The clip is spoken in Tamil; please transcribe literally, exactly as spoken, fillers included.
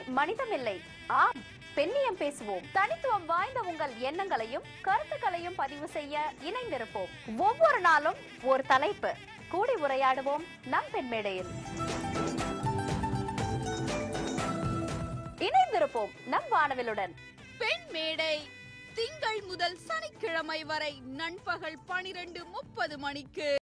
மனிதமில்லை. ஆம், பெண்ணியம் பேசுவோம். தனித்துவம் வாய்ந்த உங்கள் எண்ணங்களையும் கருத்துக்களையும் பதிவு செய்ய இணைந்திருப்போம். ஒவ்வொரு நாளும் ஒரு தலைப்பு, கூடி உரையாடுவோம் நம் பெண் மேடையில். இணைந்திருப்போம் நம் வானவிலுடன். பெண் மேடை திங்கள் முதல் சனிக்கிழமை வரை நண்பகல் பனிரெண்டு முப்பது மணிக்கு.